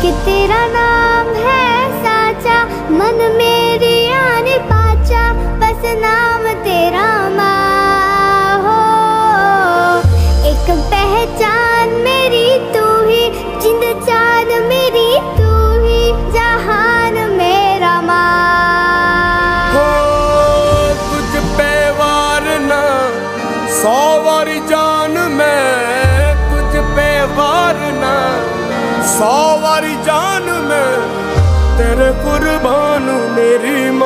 कि तेरा नाम है साचा, मन मेरी आन पाचा, बस नाम तेरा माँ हो। एक पहचान मेरी तू ही, जिंद जान मेरी तू ही, जहान मेरा माँ हो। तुझ पे वारना 100 वारी जान में, तुझ पे वारना 100 वारी जान में, तेरे कुर्बान मेरी माँ।